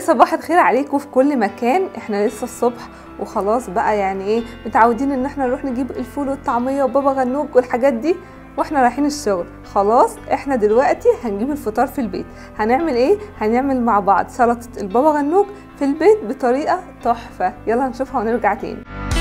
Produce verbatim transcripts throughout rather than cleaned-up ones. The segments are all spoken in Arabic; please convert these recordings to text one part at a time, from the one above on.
صباح الخير عليكم في كل مكان. احنا لسه الصبح وخلاص بقى، يعني ايه، متعودين ان احنا نروح نجيب الفول والطعميه وبابا غنوج والحاجات دي واحنا رايحين الشغل. خلاص احنا دلوقتي هنجيب الفطار في البيت. هنعمل ايه؟ هنعمل مع بعض سلطه البابا غنوج في البيت بطريقه تحفه. يلا نشوفها ونرجع تاني.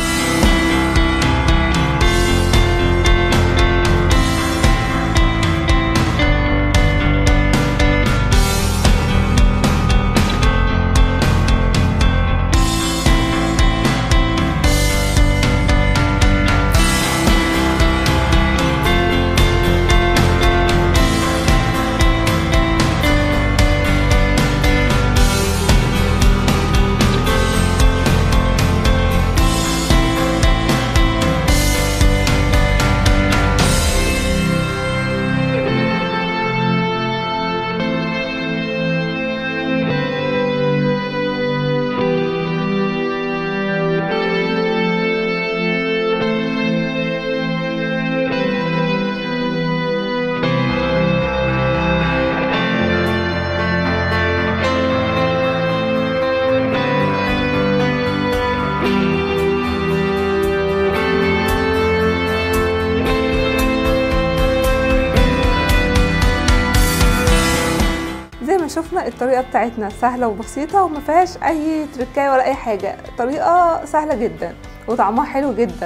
زي ما شفنا الطريقه بتاعتنا سهله وبسيطه وما فيهاش اي تركايه ولا اي حاجه، طريقه سهله جدا وطعمها حلو جدا.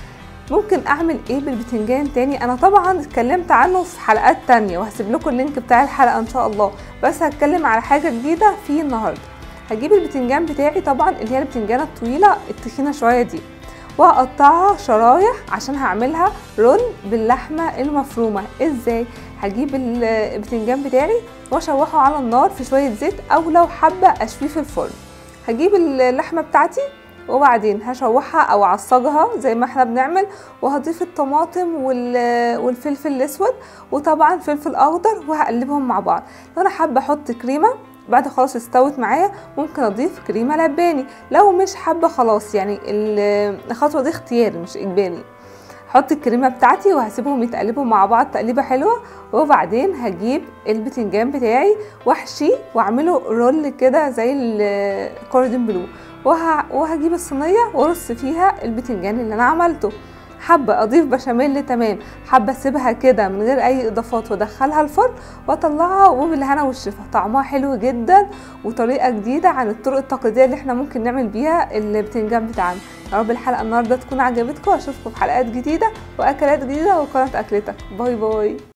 ممكن اعمل ايه بالبتنجان تاني؟ انا طبعا اتكلمت عنه في حلقات تانية وهسيب لكم اللينك بتاع الحلقه ان شاء الله، بس هتكلم على حاجه جديده فيه النهارده. هجيب البتنجان بتاعي طبعا اللي هي البتنجانه الطويله التخينه شويه دي، وهقطعها شرايح عشان هعملها رول باللحمه المفرومه. ازاي؟ هجيب البتنجان بتاعي واشوحه على النار في شويه زيت، او لو حابه اشويه في الفرن. هجيب اللحمه بتاعتي وبعدين هشوحها او اعصجها زي ما احنا بنعمل، وهضيف الطماطم والفلفل الاسود وطبعا فلفل اخضر وهقلبهم مع بعض. لو انا حابه احط كريمه بعد خلاص استوت معايا ممكن اضيف كريمه لباني، لو مش حابه خلاص يعني الخطوه دي اختياري مش اجباري. هحط الكريمه بتاعتي وهسيبهم يتقلبوا مع بعض تقليبه حلوه، وبعدين هجيب البتنجان بتاعي واحشيه واعمله رول كده زي الكوردون بلو، وه... وهجيب الصينيه وارص فيها البتنجان اللي انا عملته. حابه اضيف بشاميل تمام، حابه اسيبها كده من غير اي اضافات وادخلها الفرن واطلعها وبالهنا والشفا. طعمها حلو جدا وطريقه جديده عن الطرق التقليديه اللي احنا ممكن نعمل بيها البتنجان بتاعنا. يا رب الحلقه النهارده تكون عجبتكم، واشوفكم في حلقات جديده واكلات جديده وقناه اكلتك. باي باي.